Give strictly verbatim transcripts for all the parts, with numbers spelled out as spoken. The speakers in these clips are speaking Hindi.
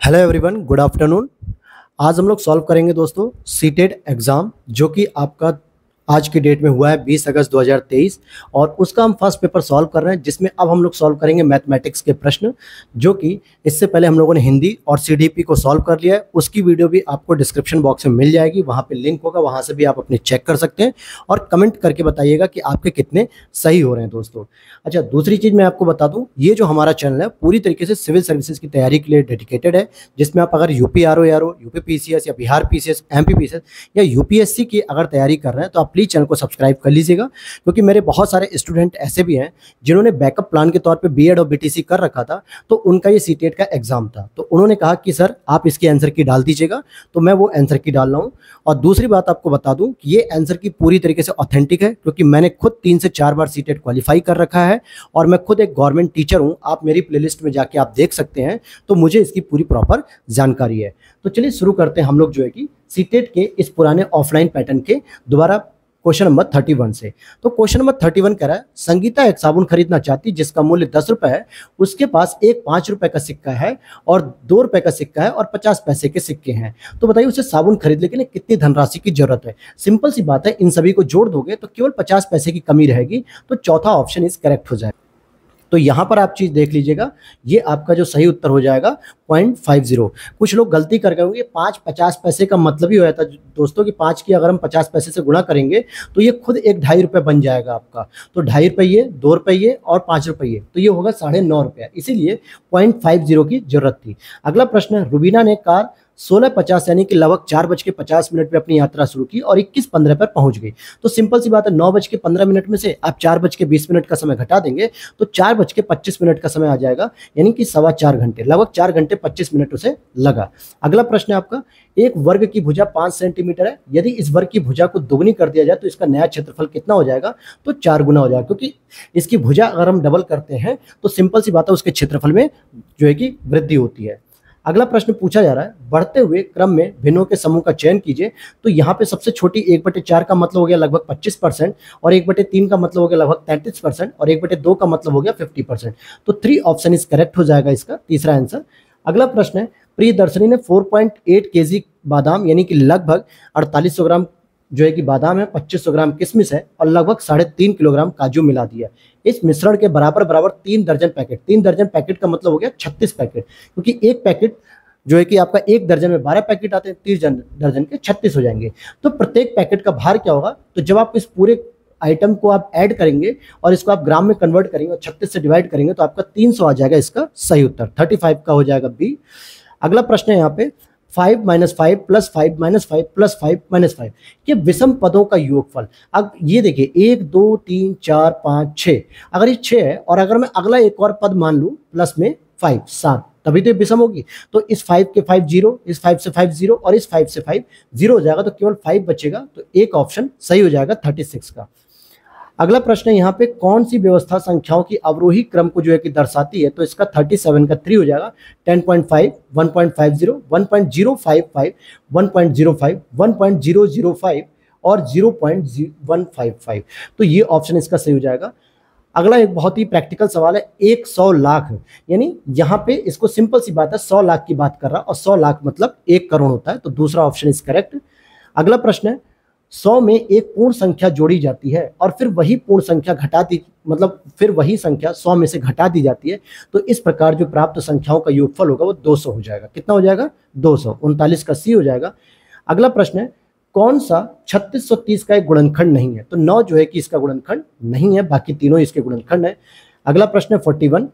Hello everyone, good afternoon. आज हम लोग सॉल्व करेंगे दोस्तों सीटेट एग्ज़ाम, जो कि आपका आज की डेट में हुआ है बीस अगस्त दो हज़ार तेईस, और उसका हम फर्स्ट पेपर सॉल्व कर रहे हैं, जिसमें अब हम लोग सॉल्व करेंगे मैथमेटिक्स के प्रश्न, जो कि इससे पहले हम लोगों ने हिंदी और सीडीपी को सॉल्व कर लिया है। उसकी वीडियो भी आपको डिस्क्रिप्शन बॉक्स में मिल जाएगी, वहाँ पे लिंक होगा, वहाँ से भी आप अपने चेक कर सकते हैं और कमेंट करके बताइएगा कि आपके कितने सही हो रहे हैं दोस्तों। अच्छा, दूसरी चीज़ मैं आपको बता दूँ, ये जो हमारा चैनल है पूरी तरीके से सिविल सर्विसेज की तैयारी के लिए डेडिकेटेड है, जिसमें आप अगर UP R O R O, UP P C S या Bihar P C S, M P P C S या यूपीएससी की अगर तैयारी कर रहे हैं तो आप प्लीज़ चैनल को सब्सक्राइब कर लीजिएगा, क्योंकि मेरे बहुत सारे स्टूडेंट ऐसे भी हैं जिन्होंने बैकअप प्लान के तौर पे बीएड और बीटीसी कर रखा था, तो उनका ये सीटेट का एग्जाम था, तो उन्होंने कहा कि सर आप इसकी आंसर की डाल दीजिएगा, तो मैं वो आंसर की डाल रहा हूँ। और दूसरी बात आपको बता दूं कि ये आंसर की पूरी तरीके से ऑथेंटिक है, क्योंकि मैंने खुद तीन से चार बार सीटेट क्वालिफाई कर रखा है और मैं खुद एक गवर्नमेंट टीचर हूँ। आप मेरी प्लेलिस्ट में जाके आप देख सकते हैं, तो मुझे इसकी पूरी प्रॉपर जानकारी है। तो चलिए शुरू करते हैं हम लोग जो है कि सीटेट के इस पुराने ऑफलाइन पैटर्न के दोबारा क्वेश्चन नंबर इकतीस से। तो क्वेश्चन नंबर इकतीस कह रहा है, संगीता एक साबुन खरीदना चाहती जिसका मूल्य दस रुपए है, उसके पास एक पाँच रुपए का सिक्का है और दो रुपए का सिक्का है और पचास पैसे के सिक्के हैं, तो बताइए उसे साबुन खरीदने के लिए कितनी धनराशि की जरूरत है। सिंपल सी बात है, इन सभी को जोड़ दोगे तो केवल पचास पैसे की कमी रहेगी, तो चौथा ऑप्शन इज करेक्ट हो जाएगा। तो यहाँ पर आप चीज़ देख लीजिएगा, ये आपका जो सही उत्तर हो जाएगा पॉइंट फाइव जीरो। कुछ लोग गलती कर गए होंगे, पाँच पचास पैसे का मतलब ही हो जाता है दोस्तों कि पाँच की अगर हम पचास पैसे से गुणा करेंगे तो ये खुद एक ढाई रुपये बन जाएगा आपका। तो ढाई रुपये, दो रुपये और पाँच रुपये, तो ये होगा साढ़े नौ रुपये, इसीलिए पॉइंट फाइव जीरो की जरूरत थी। अगला प्रश्न है, रुबीना ने कार सोलह पचास यानी कि लगभग चार बज के पचास मिनट पे अपनी यात्रा शुरू की और इक्कीस पंद्रह पर पहुंच गई। तो सिंपल सी बात है, नौ बज के पंद्रह मिनट में से आप चार बज के बीस मिनट का समय घटा देंगे तो चार बज के पच्चीस मिनट का समय आ जाएगा, यानी कि सवा चार घंटे, लगभग चार घंटे पच्चीस मिनट उसे लगा। अगला प्रश्न है आपका, एक वर्ग की भुजा पाँच सेंटीमीटर है, यदि इस वर्ग की भुजा को दोगुनी कर दिया जाए तो इसका नया क्षेत्रफल कितना हो जाएगा, तो चार गुना हो जाएगा, क्योंकि इसकी भुजा अगर हम डबल करते हैं तो सिंपल सी बात है उसके क्षेत्रफल में जो है कि वृद्धि होती है। अगला प्रश्न पूछा जा रहा है, बढ़ते हुए क्रम में भिन्नों के समूह का चयन कीजिए। तो यहाँ पे सबसे छोटी एक बटे चार का मतलब हो गया लगभग पच्चीस परसेंट, और एक बटे तीन का मतलब हो गया लगभग तैंतीस परसेंट, और एक बटे दो का मतलब हो गया फिफ्टी परसेंट। तो थ्री ऑप्शन इज करेक्ट हो जाएगा इसका तीसरा आंसर। अगला प्रश्न है, प्रियदर्शनी ने चार पॉइंट आठ केजी बादाम यानी कि लगभग अड़तालीस सौ ग्राम जो है कि बादाम है, पच्चीस सौ ग्राम किशमिश है और लगभग साढ़े तीन किलोग्राम काजू मिला दिया। इस मिश्रण के बराबर बराबर तीन दर्जन पैकेट, तीन दर्जन पैकेट का मतलब हो गया छत्तीस पैकेट, क्योंकि एक पैकेट जो है कि आपका एक दर्जन में बारह पैकेट आते हैं, तीस दर्जन के छत्तीस हो जाएंगे। तो प्रत्येक पैकेट का भार क्या होगा, तो जब आप इस पूरे आइटम को आप ऐड करेंगे और इसको आप ग्राम में कन्वर्ट करेंगे और छत्तीस से डिवाइड करेंगे तो आपका तीन सौ आ जाएगा, इसका सही उत्तर पैंतीस का हो जाएगा बी। अगला प्रश्न है यहाँ पे, five minus five plus five minus five plus five minus five, ये विषम पदों का योगफल। अब ये देखिए, एक दो तीन चार पाँच छः, अगर ये छः है और अगर मैं अगला एक और पद मान लूँ प्लस में फाइव, सात, तभी तो विषम होगी। तो इस फाइव के फाइव जीरो, इस फाइव से फाइव जीरो और इस फाइव से फाइव जीरो हो जाएगा, तो केवल फाइव बचेगा, तो एक ऑप्शन सही हो जाएगा छत्तीस का। अगला प्रश्न है यहाँ पे, कौन सी व्यवस्था संख्याओं की अवरोही क्रम को जो है कि दर्शाती है, तो इसका सैंतीस का थ्री हो जाएगा, ten point five, one point five zero, one point zero five five, one point zero five, one point zero zero five और zero point one five five, तो ये ऑप्शन इसका सही हो जाएगा। अगला एक बहुत ही प्रैक्टिकल सवाल है, एक सौ लाख, यानी यहाँ पे इसको सिंपल सी बात है सौ लाख की बात कर रहा है और सौ लाख मतलब एक करोड़ होता है, तो दूसरा ऑप्शन इज करेक्ट। अगला प्रश्न है, सौ में एक पूर्ण संख्या जोड़ी जाती है और फिर वही पूर्ण संख्या घटा दी, मतलब फिर वही संख्या सौ में से घटा दी जाती है, तो इस प्रकार जो प्राप्त संख्याओं का योगफल होगा वो दो सौ हो जाएगा। कितना हो जाएगा, दो सौ, उनतालीस का सी हो जाएगा। अगला प्रश्न है, कौन सा छत्तीस सौ तीस का एक गुणनखंड नहीं है, तो नौ जो है कि इसका गुणनखंड नहीं है, बाकी तीनों इसके गुणनखंड है। अगला प्रश्न है इकतालीस,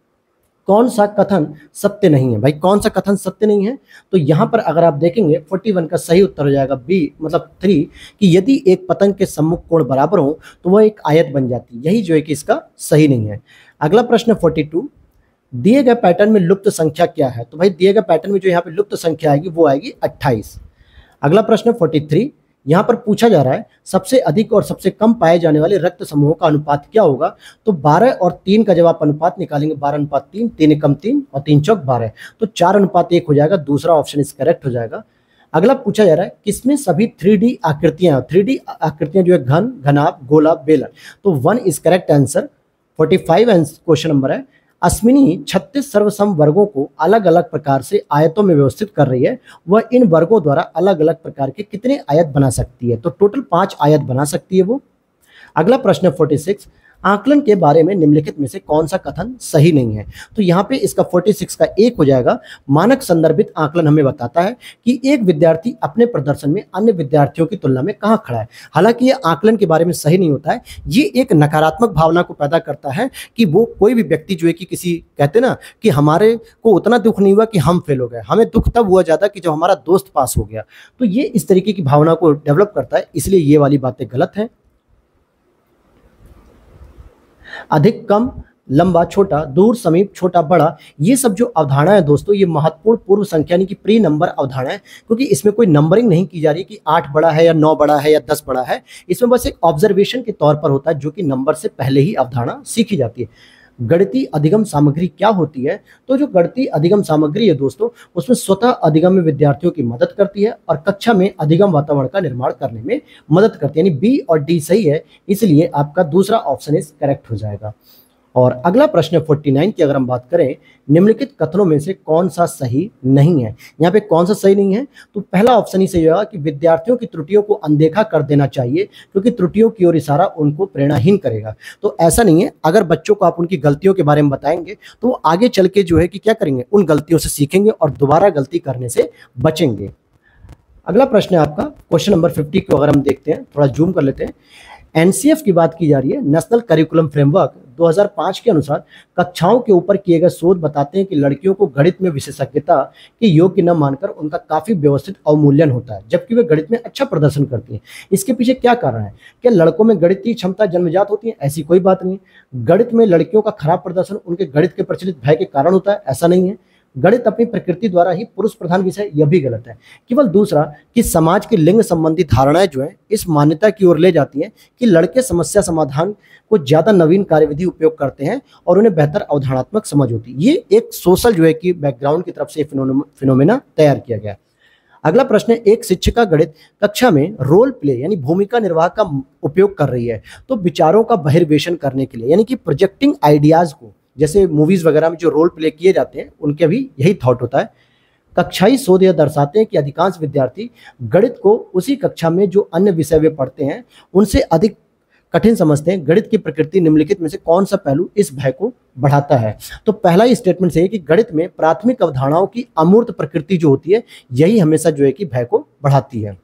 कौन सा कथन सत्य नहीं है। भाई कौन सा कथन सत्य नहीं है, तो यहाँ पर अगर आप देखेंगे इकतालीस का सही उत्तर हो जाएगा बी, मतलब थ्री, कि यदि एक पतंग के सम्मुख कोण बराबर हो तो वह एक आयत बन जाती है, यही जो है कि इसका सही नहीं है। अगला प्रश्न बयालीस, दिए गए पैटर्न में लुप्त संख्या क्या है, तो भाई दिए गए पैटर्न में जो यहाँ पे लुप्त संख्या आएगी वो आएगी अट्ठाईस। अगला प्रश्न तैंतालीस, यहाँ पर पूछा जा रहा है सबसे अधिक और सबसे कम पाए जाने वाले रक्त समूहों का अनुपात क्या होगा, तो बारह और तीन का जब आप अनुपात निकालेंगे, बारह अनुपात तीन, तीन एकम तीन और तीन चौक बारह, तो चार अनुपात एक हो जाएगा, दूसरा ऑप्शन इस करेक्ट हो जाएगा। अगला पूछा जा रहा है, किसमें सभी थ्री डी आकृतियां, थ्री डी आकृतियां जो है घन, घनाभ, गोला, बेलन, तो one is correct answer, forty five question number है। अश्विनी छत्तीस सर्वसम वर्गों को अलग अलग प्रकार से आयतों में व्यवस्थित कर रही है, वह इन वर्गों द्वारा अलग अलग प्रकार के कितने आयत बना सकती है? तो टोटल पांच आयत बना सकती है वो। अगला प्रश्न छियालीस, आकलन के बारे में निम्नलिखित में से कौन सा कथन सही नहीं है? तो यहाँ पे इसका छियालीस का एक हो जाएगा। मानक संदर्भित आकलन हमें बताता है कि एक विद्यार्थी अपने प्रदर्शन में अन्य विद्यार्थियों की तुलना में कहाँ खड़ा है। हालांकि ये आकलन के बारे में सही नहीं होता है, ये एक नकारात्मक भावना को पैदा करता है कि वो कोई भी व्यक्ति जो है कि किसी कहते ना कि हमारे को उतना दुख नहीं हुआ कि हम फेल हो गए, हमें दुख तब हुआ ज़्यादा कि जब हमारा दोस्त पास हो गया। तो ये इस तरीके की भावना को डेवलप करता है, इसलिए ये वाली बातें गलत हैं। अधिक, कम, लंबा, छोटा, दूर, समीप, छोटा, बड़ा, ये सब जो अवधारणा है दोस्तों, ये महत्वपूर्ण पूर्व संख्या यानी कि प्री नंबर अवधारणा है, क्योंकि इसमें कोई नंबरिंग नहीं की जा रही कि आठ बड़ा है या नौ बड़ा है या दस बड़ा है। इसमें बस एक ऑब्जर्वेशन के तौर पर होता है, जो कि नंबर से पहले ही अवधारणा सीखी जाती है। गणितीय अधिगम सामग्री क्या होती है? तो जो गणितीय अधिगम सामग्री है दोस्तों, उसमें स्वतः अधिगम में विद्यार्थियों की मदद करती है और कक्षा में अधिगम वातावरण का निर्माण करने में मदद करती है। यानी बी और डी सही है, इसलिए आपका दूसरा ऑप्शन इज करेक्ट हो जाएगा। और अगला प्रश्न उनचास की अगर हम बात करें, निम्नलिखित कथनों में से कौन सा सही नहीं है? यहाँ पे कौन सा सही नहीं है? तो पहला ऑप्शन ही सही होगा कि विद्यार्थियों की त्रुटियों को अनदेखा कर देना चाहिए, क्योंकि त्रुटियों की ओर इशारा उनको प्रेरणाहीन करेगा। तो ऐसा नहीं है, अगर बच्चों को आप उनकी गलतियों के बारे में बताएंगे तो वो आगे चल के जो है कि क्या करेंगे, उन गलतियों से सीखेंगे और दोबारा गलती करने से बचेंगे। अगला प्रश्न है आपका क्वेश्चन नंबर पचास को अगर हम देखते हैं, थोड़ा जूम कर लेते हैं। एनसीएफ की बात की जा रही है, नेशनल करिकुलम फ्रेमवर्क दो हज़ार पाँच के अनुसार कक्षाओं के ऊपर किए गए शोध बताते हैं कि लड़कियों को गणित में विशेषज्ञता के योग्य न मानकर उनका काफी व्यवस्थित अवमूल्यन होता है, जबकि वे गणित में अच्छा प्रदर्शन करती हैं। इसके पीछे क्या कारण है? क्या लड़कों में गणितीय क्षमता जन्मजात होती है? ऐसी कोई बात नहीं। गणित में लड़कियों का खराब प्रदर्शन उनके गणित के प्रचलित भय के कारण होता है? ऐसा नहीं है। गणित अपनी प्रकृति द्वारा ही पुरुष प्रधान विषय, यह भी गलत है। केवल दूसरा कि समाज की लिंग संबंधी धारणाएं जो है इस मान्यता की ओर ले जाती हैं कि लड़के समस्या समाधान को ज्यादा नवीन कार्यविधि उपयोग करते हैं और उन्हें बेहतर अवधारणात्मक समझ होती है। ये एक सोशल जो है कि बैकग्राउंड की तरफ से फिनोमेना तैयार किया गया। अगला प्रश्न है, एक शिक्षिका गणित कक्षा में रोल प्ले यानी भूमिका निर्वाह का उपयोग कर रही है, तो विचारों का बहिर्वेशन करने के लिए, यानी कि प्रोजेक्टिंग आइडियाज को, जैसे मूवीज वगैरह में जो रोल प्ले किए जाते हैं उनके भी यही थॉट होता है। कक्षाई शोध यह दर्शाते हैं कि अधिकांश विद्यार्थी गणित को उसी कक्षा में जो अन्य विषय वे पढ़ते हैं उनसे अधिक कठिन समझते हैं। गणित की प्रकृति निम्नलिखित में से कौन सा पहलू इस भय को बढ़ाता है? तो पहला ही स्टेटमेंट से है कि गणित में प्राथमिक अवधारणाओं की अमूर्त प्रकृति जो होती है यही हमेशा जो है कि भय को बढ़ाती है।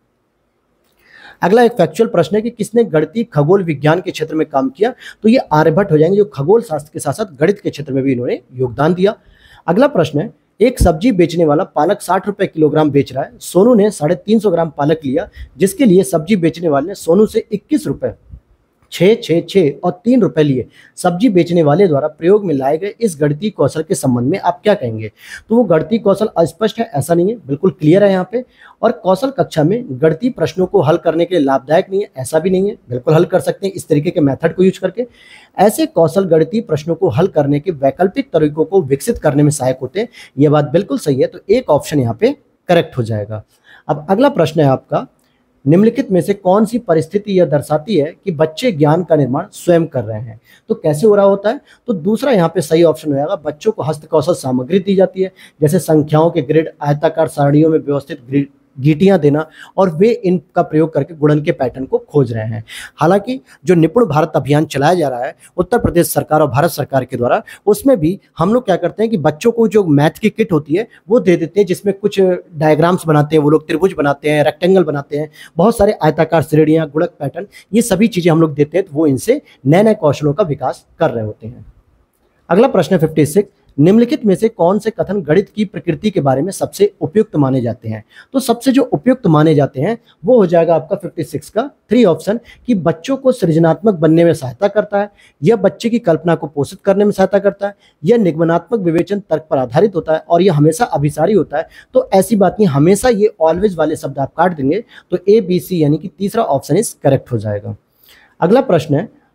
अगला एक फैक्चुअल प्रश्न है कि किसने गणितीय खगोल विज्ञान के क्षेत्र में काम किया? तो ये आर्यभट्ट हो जाएंगे, जो खगोल शास्त्र के साथ साथ गणित के क्षेत्र में भी इन्होंने योगदान दिया। अगला प्रश्न है, एक सब्जी बेचने वाला पालक साठ रुपए किलोग्राम बेच रहा है। सोनू ने साढ़े तीन सौ ग्राम पालक लिया, जिसके लिए सब्जी बेचने वाले ने सोनू से इक्कीस रुपए छः छः छः और तीन रुपए लिए। सब्जी बेचने वाले द्वारा प्रयोग में लाए गए इस गणितीय कौशल के संबंध में आप क्या कहेंगे? तो वो गणितीय कौशल अस्पष्ट है, ऐसा नहीं है, बिल्कुल क्लियर है यहाँ पे। और कौशल कक्षा में गणितीय प्रश्नों को हल करने के लिए लाभदायक नहीं है, ऐसा भी नहीं है, बिल्कुल हल कर सकते हैं इस तरीके के मेथड को यूज करके। ऐसे कौशल गणितीय प्रश्नों को हल करने के वैकल्पिक तरीकों को विकसित करने में सहायक होते हैं। ये बात बिल्कुल सही है, तो एक ऑप्शन यहाँ पे करेक्ट हो जाएगा। अब अगला प्रश्न है आपका, निम्नलिखित में से कौन सी परिस्थिति यह दर्शाती है कि बच्चे ज्ञान का निर्माण स्वयं कर रहे हैं? तो कैसे हो रहा होता है? तो दूसरा यहाँ पे सही ऑप्शन हो जाएगा, बच्चों को हस्तकौशल सामग्री दी जाती है, जैसे संख्याओं के ग्रिड, आयताकार सारणियों में व्यवस्थित ग्रिड गीटियां देना, और वे इनका प्रयोग करके गुणन के पैटर्न को खोज रहे हैं। हालांकि जो निपुण भारत अभियान चलाया जा रहा है उत्तर प्रदेश सरकार और भारत सरकार के द्वारा, उसमें भी हम लोग क्या करते हैं कि बच्चों को जो मैथ की किट होती है वो दे देते हैं, जिसमें कुछ डायग्राम्स बनाते हैं, वो लोग त्रिभुज बनाते हैं, रेक्टेंगल बनाते हैं, बहुत सारे आयताकार श्रेणियां, गुणक पैटर्न, ये सभी चीजें हम लोग देते हैं, तो वो इनसे नए नए कौशलों का विकास कर रहे होते हैं। अगला प्रश्न है छप्पन, निम्नलिखित में से कौन से कथन गणित की प्रकृति के बारे में सबसे उपयुक्त माने जाते हैं? तो सबसे जो उपयुक्त माने जाते हैं वो हो जाएगा आपका छप्पन का थ्री ऑप्शन, कि बच्चों को सृजनात्मक बनने में सहायता करता है, यह बच्चे की कल्पना को पोषित करने में सहायता करता है, यह निगमनात्मक विवेचन तर्क पर आधारित होता है, और यह हमेशा अभिसारी होता है। तो ऐसी बात नहीं, हमेशा ये ऑलवेज वाले शब्द आप काट देंगे, तो ए बी सी यानी कि तीसरा ऑप्शन इज करेक्ट हो जाएगा। अगला प्रश्न है,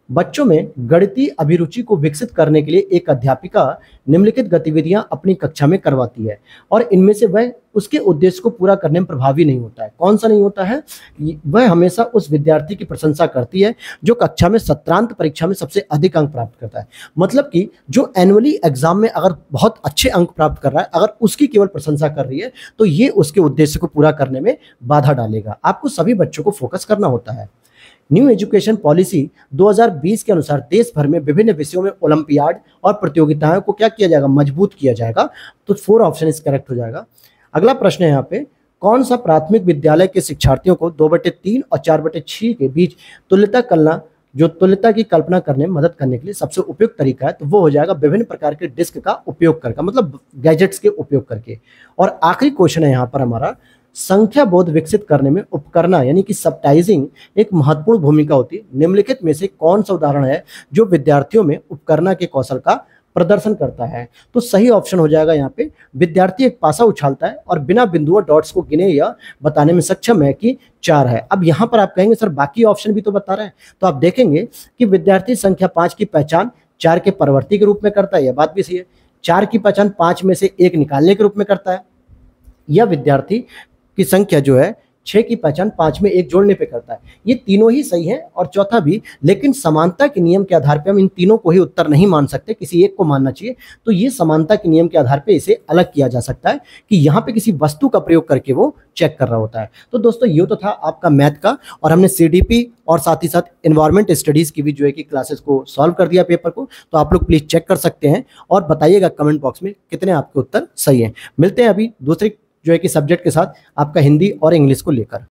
बच्चों में गणितीय अभिरुचि को विकसित करने के लिए एक अध्यापिका निम्नलिखित गतिविधियां अपनी कक्षा में करवाती है और इनमें से वह उसके उद्देश्य को पूरा करने में प्रभावी नहीं होता है। कौन सा नहीं होता है? वह हमेशा उस विद्यार्थी की प्रशंसा करती है जो कक्षा में सत्रांत परीक्षा में सबसे अधिक अंक प्राप्त करता है। मतलब कि जो एनुअली एग्जाम में अगर बहुत अच्छे अंक प्राप्त कर रहा है, अगर उसकी केवल प्रशंसा कर रही है तो ये उसके उद्देश्य को पूरा करने में बाधा डालेगा। आपको सभी बच्चों को फोकस करना होता है। न्यू एजुकेशन पॉलिसी दो हज़ार बीस के अनुसार देश भर में विभिन्न विषयों में ओलंपियाड और प्रतियोगिताओं को क्या किया जाएगा? मजबूत किया जाएगा। तो फोर ऑप्शन इस करेक्ट हो जाएगा। अगला प्रश्न है यहाँ पे, कौन सा प्राथमिक विद्यालय के शिक्षार्थियों को दो बटे तीन और चार बटे छह के बीच तुल्यता करना जो तुल्यता की कल्पना करने में मदद करने के लिए सबसे उपयुक्त तरीका है? तो वो हो जाएगा विभिन्न प्रकार के डिस्क का उपयोग करके, मतलब गैजेट्स के उपयोग करके। और आखिरी क्वेश्चन है यहाँ पर हमारा, संख्या बोध विकसित करने में उपकरण यानी कि सबटाइजिंग एक महत्वपूर्ण भूमिका होती है। निम्नलिखित में से कौन सा उदाहरण है जो विद्यार्थियों में उपकरण के कौशल का प्रदर्शन करता है? तो सही ऑप्शन हो जाएगा यहाँ पे, विद्यार्थी एक पासा उछालता है और बिना बिंदुओं डॉट्स को गिने या बताने में सक्षम है कि चार है। अब यहाँ पर आप कहेंगे सर बाकी ऑप्शन भी तो बता रहे हैं, तो आप देखेंगे कि विद्यार्थी संख्या पाँच की पहचान चार के परवर्ती के रूप में करता है, यह बात भी सही है। चार की पहचान पाँच में से एक निकालने के रूप में करता है, या विद्यार्थी की संख्या जो है छह की पहचान पांच में एक जोड़ने पे करता है। ये तीनों ही सही है और चौथा भी, लेकिन समानता के नियम के आधार पे हम इन तीनों को ही उत्तर नहीं मान सकते, किसी एक को मानना चाहिए। तो ये समानता के नियम के आधार पे इसे अलग किया जा सकता है कि यहाँ पे किसी वस्तु का प्रयोग करके वो चेक कर रहा होता है। तो दोस्तों ये तो था आपका मैथ का, और हमने सीडीपी और साथ ही साथ एनवायरमेंट स्टडीज की भी जो है कि क्लासेस को सॉल्व कर दिया पेपर को। तो आप लोग प्लीज चेक कर सकते हैं और बताइएगा कमेंट बॉक्स में कितने आपके उत्तर सही हैं। मिलते हैं अभी दूसरी जो है कि सब्जेक्ट के साथ, आपका हिंदी और इंग्लिश को लेकर।